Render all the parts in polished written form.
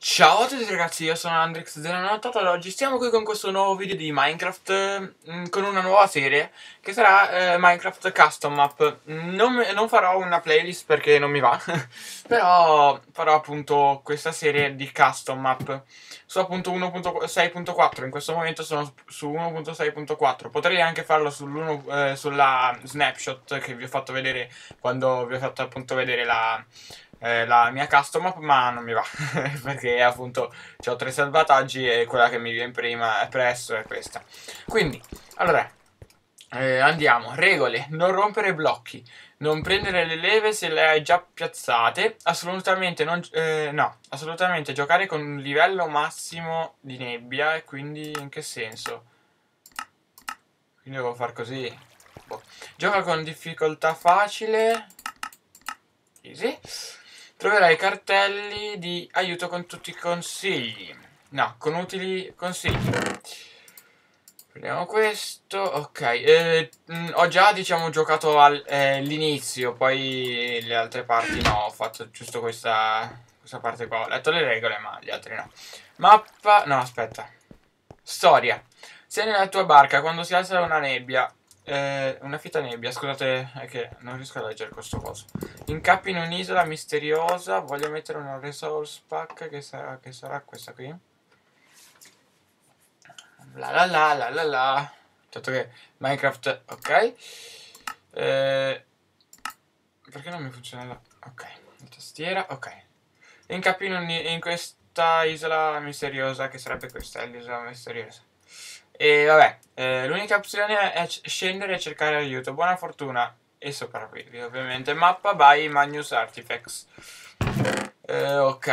Ciao a tutti ragazzi, io sono Andrix della Nottata e oggi siamo qui con questo nuovo video di Minecraft con una nuova serie che sarà Minecraft Custom Map. Non farò una playlist perché non mi va, però farò appunto questa serie di Custom Map su appunto 1.6.4. In questo momento sono su 1.6.4, potrei anche farlo sulla snapshot che vi ho fatto vedere quando vi ho fatto appunto vedere la mia custom map, ma non mi va perché appunto ho 3 salvataggi e quella che mi viene prima è presso è questa. Quindi allora andiamo. Regole: non rompere blocchi, non prendere le leve se le hai già piazzate, assolutamente non no, assolutamente giocare con un livello massimo di nebbia. E quindi in che senso? Quindi devo far così. Boh. Gioca con difficoltà facile, easy. Troverai cartelli di aiuto con tutti i consigli. No, con utili consigli. Prendiamo questo. Ok. Ho già, diciamo, giocato all'inizio. Poi le altre parti no. Ho fatto giusto questa parte qua. Ho letto le regole, ma gli altri no. Mappa. No, aspetta. Storia. Sei nella tua barca quando si alza una nebbia. Una fitta nebbia, scusate, è che non riesco a leggere questo coso. Incappi in un'isola misteriosa. Voglio mettere una resource pack che sarà questa qui. La la la la la la. Certo che Minecraft, ok. Perché non mi funziona la... Ok, la tastiera, ok. Incappi in questa isola misteriosa, che sarebbe questa, è l'isola misteriosa. E vabbè, l'unica opzione è scendere e cercare aiuto. Buona fortuna e sopravvivi, ovviamente. Mappa by Magnus Artifacts. Ok,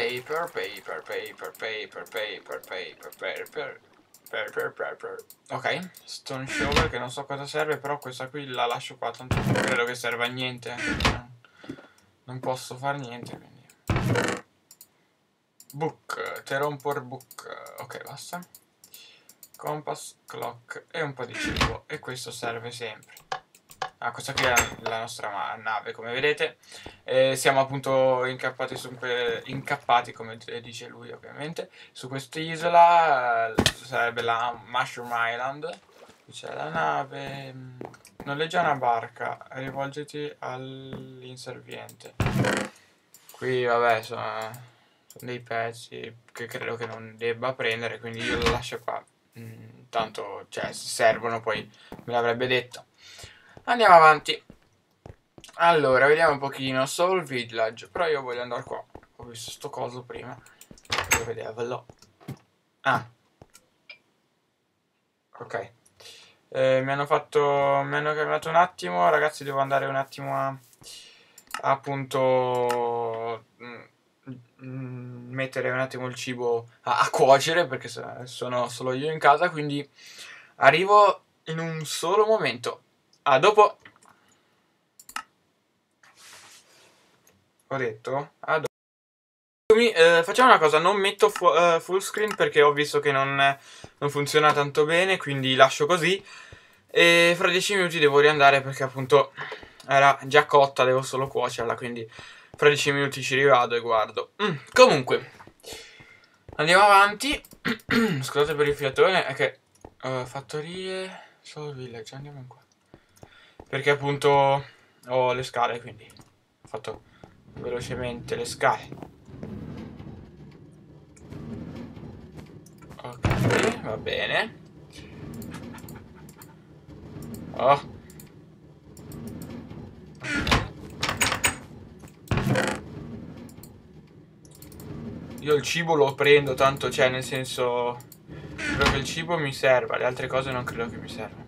paper. Ok, Stone Shovel, che non so cosa serve, però questa qui la lascio qua, tanto non credo che serva a niente. Non posso fare niente, quindi. Book, Terompor Book. Ok, basta. Compass, clock e un po' di cibo. E questo serve sempre. Ah, questa qui è la nostra nave, come vedete. Siamo appunto incappati, come dice lui ovviamente, su quest'isola. Sarebbe la Mushroom Island. Qui c'è la nave. Noleggia una barca, rivolgiti all'inserviente. Qui vabbè sono dei pezzi che credo che non debba prendere, quindi io lo lascio qua. Tanto, cioè, se servono poi me l'avrebbe detto. Andiamo avanti. Allora, vediamo un pochino. Soul Village. Però io voglio andare qua. Ho visto sto coso prima. Voglio vedervelo. Ah. Ok. Mi hanno chiamato un attimo. Ragazzi, devo andare un attimo a appunto mettere un attimo il cibo a cuocere, perché sono solo io in casa, quindi arrivo in un solo momento. A dopo. Ho detto a dopo. Facciamo una cosa, non metto full screen perché ho visto che non funziona tanto bene, quindi lascio così. E fra 10 minuti devo riandare perché appunto era già cotta, devo solo cuocerla, quindi fra 10 minuti ci rivado e guardo. Comunque, andiamo avanti. Scusate per il fiatone, è che fattorie, solo village, andiamo in qua. Perché appunto ho le scale, quindi ho fatto velocemente le scale. Ok, va bene. Oh. Io il cibo lo prendo tanto, cioè nel senso, credo che il cibo mi serva, le altre cose non credo che mi servano.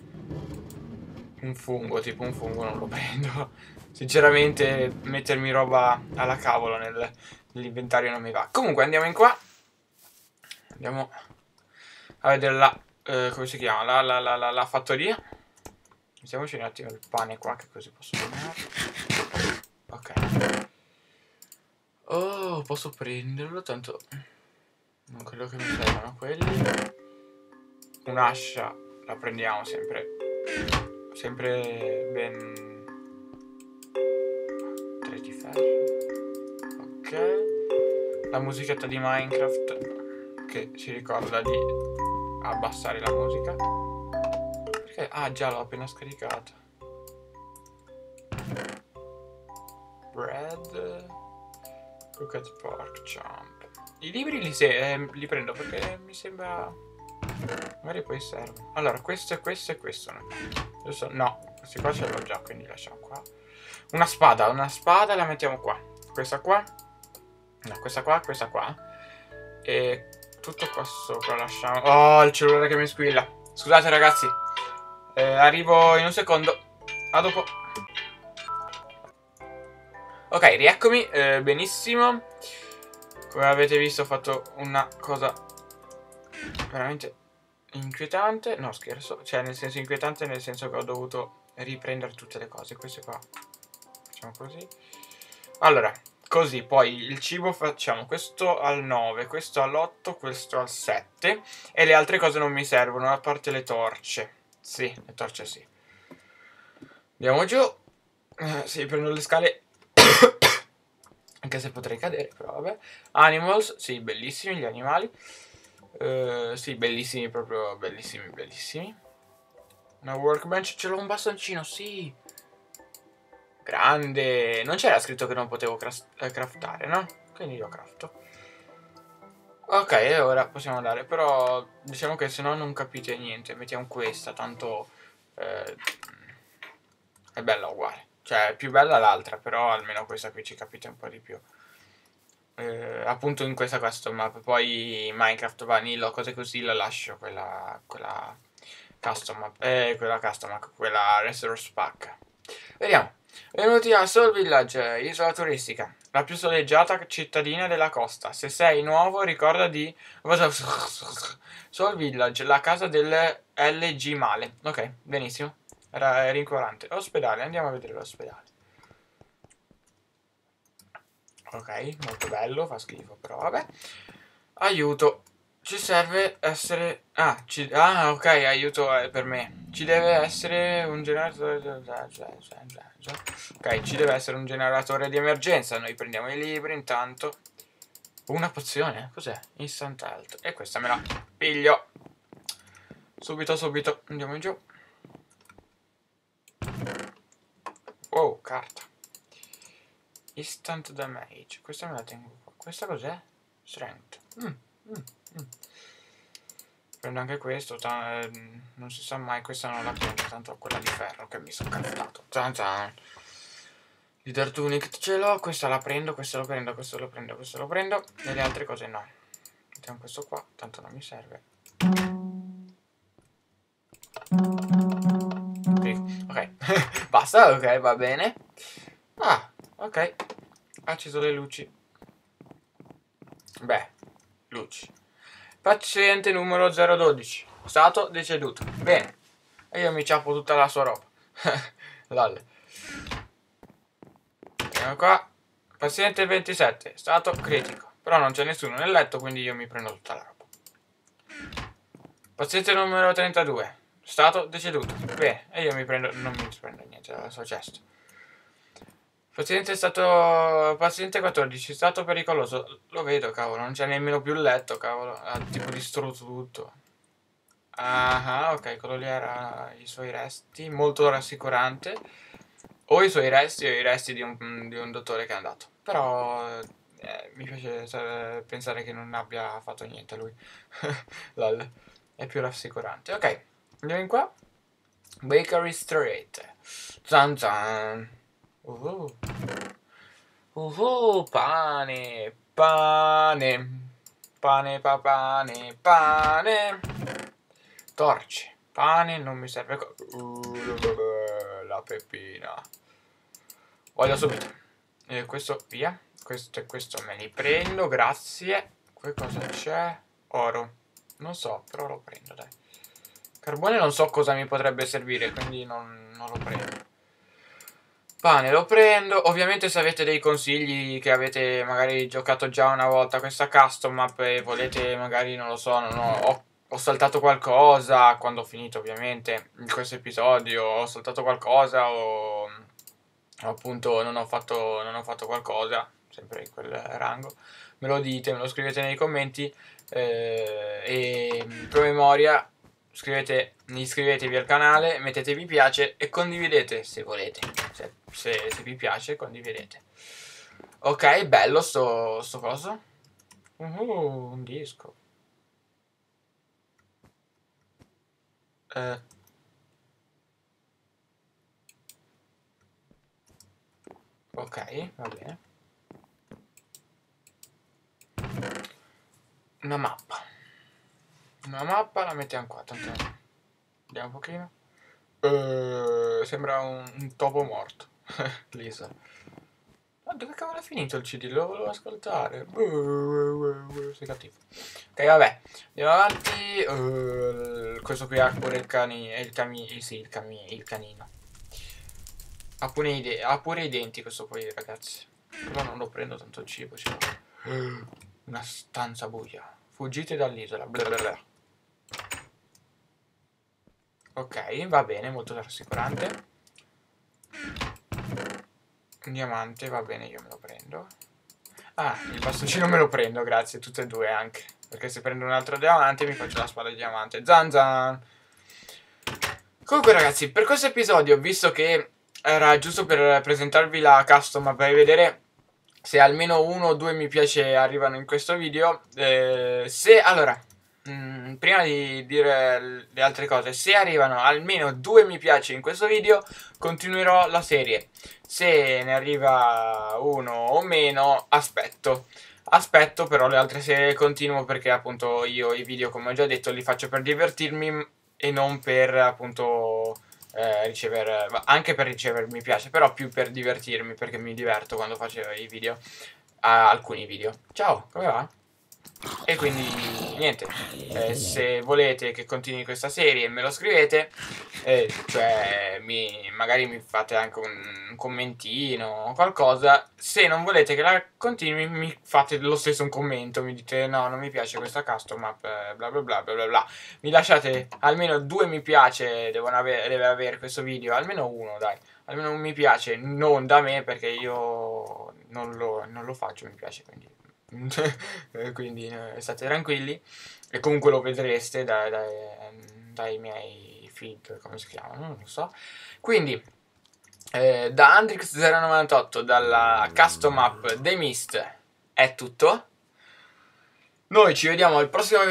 Un fungo, tipo un fungo non lo prendo. Sinceramente mettermi roba alla cavolo nell'inventario non mi va. Comunque andiamo in qua. Andiamo a vedere come si chiama? La fattoria. Mettiamoci un attimo il pane qua, che così posso prendere. Ok. Oh, posso prenderlo, tanto non credo che mi servano quelli. Un'ascia la prendiamo sempre. Sempre ben. 3 di ferro. Ok. la musichetta di Minecraft che ci ricorda di abbassare la musica. Perché? Ah già, l'ho appena scaricata. Bread, cooked pork chomp. I libri li prendo perché mi sembra magari poi servono. Allora, questo e questo e questo no, questi qua ce l'ho già, quindi lasciamo qua. Una spada la mettiamo qua. Questa qua. No, questa qua. E tutto qua sopra lasciamo. Oh, il cellulare che mi squilla. Scusate ragazzi, arrivo in un secondo. A dopo. Ok, rieccomi, benissimo. Come avete visto ho fatto una cosa veramente inquietante. No, scherzo. Cioè, nel senso inquietante, nel senso che ho dovuto riprendere tutte le cose. Queste qua facciamo così. Allora, così, poi il cibo facciamo questo al 9, questo all'8, questo al 7. E le altre cose non mi servono, a parte le torce. Sì, le torce sì. Andiamo giù. Sì, prendo le scale. Anche se potrei cadere, però vabbè. Animals, sì, bellissimi gli animali. Sì, bellissimi, proprio bellissimi, bellissimi. Una workbench, ce l'ho un bastoncino, sì. Grande. Non c'era scritto che non potevo craftare, no? Quindi io crafto. Ok, e ora possiamo andare. Però diciamo che se no non capite niente. Mettiamo questa, tanto è bella uguale. Cioè è più bella l'altra, però almeno questa qui ci capite un po' di più. Appunto in questa custom map. Poi Minecraft Vanilla o cose così la lascio. Quella custom map. Quella Resource Pack. Vediamo. Benvenuti a Soul Village, isola turistica, la più soleggiata cittadina della costa. Se sei nuovo ricorda di Soul Village, la casa del LG Male. Ok, benissimo. Era rincuorante. Ospedale, andiamo a vedere l'ospedale. Ok, molto bello, fa schifo, però vabbè. Aiuto. Ci serve essere... ok, aiuto per me. Ci deve essere un generatore... Ok, ci deve essere un generatore di emergenza. Noi prendiamo i libri intanto. Una pozione? Cos'è? Instant health. E questa me la piglio. Subito, subito. Andiamo in giù. Oh, carta. Instant damage. Questa me la tengo qua. Questa cos'è? Strength. Prendo anche questo. Non si sa mai. Questa non la prendo. Tanto ho quella di ferro che mi sono craftato. Leader tunic ce l'ho. Questa la prendo. Questo lo prendo. Questo lo prendo. Questo lo prendo. E le altre cose no. Mettiamo questo qua. Tanto non mi serve. Ok. Basta. Ok, va bene. Ah, ok. Ha acceso le luci. Beh, luci. Paziente numero 012. Stato deceduto. Bene. E io mi ciappo tutta la sua roba. Lol. Andiamo qua. Paziente 27. Stato critico. Però non c'è nessuno nel letto, quindi io mi prendo tutta la roba. Paziente numero 32. Stato deceduto. Bene. E io mi prendo... Non mi prendo niente dalla sua cesta. Paziente 14, stato pericoloso. Lo vedo, cavolo, non c'è nemmeno più il letto, cavolo. Ha tipo distrutto tutto. Ah, ok, quello lì era i suoi resti. Molto rassicurante. O i suoi resti o i resti di un dottore che è andato. Però mi piace pensare che non abbia fatto niente lui. Lol. È più rassicurante. Ok, andiamo in qua. Bakery Street. Zan zan. Pane, pane, pane, pane, pane. Torce, pane, non mi serve. La pepina. Voglio subito. Questo via. Questo e questo me li prendo, grazie. Qui cosa c'è? Oro. Non so, però lo prendo, dai. Carbone non so cosa mi potrebbe servire, quindi non lo prendo. Pane lo prendo. Ovviamente se avete dei consigli, che avete magari giocato già una volta questa custom map e volete magari, non lo so, ho saltato qualcosa quando ho finito ovviamente in questo episodio, ho saltato qualcosa o appunto non ho fatto qualcosa. sempre in quel rango, me lo dite, me lo scrivete nei commenti, e promemoria, iscrivetevi al canale, mettete mi piace e condividete se volete, se vi piace condividete. Ok, bello sto coso. Un disco. Ok, va bene. Una mappa. Una mappa la mettiamo qua, tanto vediamo un pochino. Sembra un topo morto. L'isola. Ma dove cavolo è finito il CD? Lo volevo ascoltare. Sei cattivo. Ok, vabbè. Andiamo avanti. Questo qui ha pure il canino. Ha pure i denti questo qui, ragazzi. Però non lo prendo tanto il cibo. Una stanza buia. Fuggite dall'isola. Ok, va bene, molto rassicurante. Un diamante, va bene, io me lo prendo. Ah, il bastoncino me lo prendo, grazie, tutte e due anche. Perché se prendo un altro diamante mi faccio la spada di diamante. Zan zan! Comunque ragazzi, per questo episodio, visto che era giusto per presentarvi la custom per vedere se almeno 1 o 2 mi piace arrivano in questo video, prima di dire le altre cose, se arrivano almeno 2 mi piace in questo video, continuerò la serie. Se ne arriva 1 o meno, aspetto però le altre serie continuo, perché appunto io i video, come ho già detto, li faccio per divertirmi e non per appunto ricevere, anche per ricevere mi piace, però più per divertirmi, perché mi diverto quando faccio i video, alcuni video. Ciao, come va? E quindi niente, se volete che continui questa serie me lo scrivete, cioè magari mi fate anche un commentino o qualcosa. Se non volete che la continui mi fate lo stesso un commento, mi dite no, non mi piace questa custom map, bla bla bla bla bla bla. Mi lasciate almeno 2 mi piace, deve avere questo video, almeno uno, dai, almeno un mi piace, non da me, perché io non lo faccio mi piace, quindi state tranquilli, e comunque lo vedreste dai miei feed, come si chiamano, non lo so. Quindi da Andrix098, dalla custom map The Mist, è tutto. Noi ci vediamo al prossimo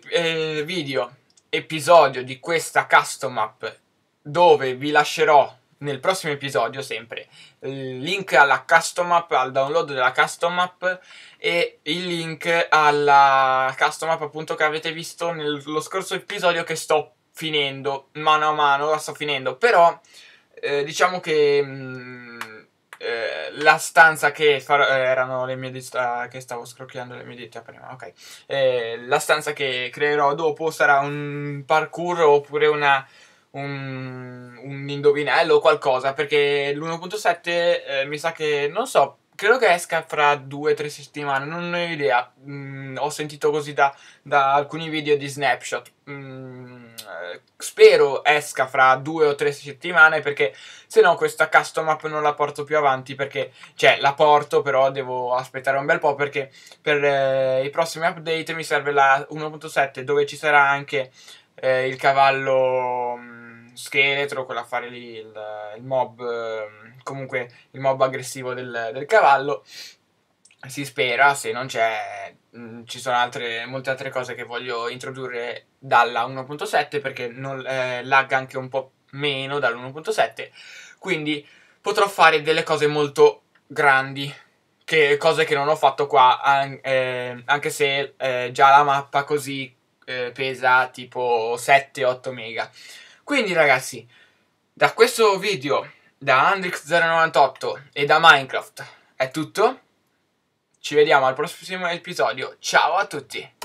episodio di questa custom map, dove vi lascerò nel prossimo episodio sempre il link alla custom map, al download della custom map, e il link alla custom map appunto che avete visto nello scorso episodio, che sto finendo mano a mano, la sto finendo. Però diciamo che la stanza che erano le mie dita, che stavo scrocchiando le mie dita prima, ok. La stanza che creerò dopo sarà un parkour, oppure un indovinello o qualcosa, perché l'1.7 mi sa che, non so, credo che esca fra 2 o 3 settimane, non ho idea. Ho sentito così da alcuni video di Snapshot. Spero esca fra 2 o 3 settimane, perché se no questa custom map non la porto più avanti, perché, cioè, la porto, però devo aspettare un bel po', perché per i prossimi update mi serve la 1.7, dove ci sarà anche il cavallo scheletro, quell'affare lì, il mob, comunque il mob aggressivo del cavallo. Si spera, se non c'è, ci sono molte altre cose che voglio introdurre dalla 1.7, perché lagga anche un po' meno dall'1.7, quindi potrò fare delle cose molto grandi, cose che non ho fatto qua, anche se già la mappa così pesa tipo 7-8 mega. Quindi ragazzi, da questo video, da Andrix098 e da Minecraft è tutto. Ci vediamo al prossimo episodio. Ciao a tutti!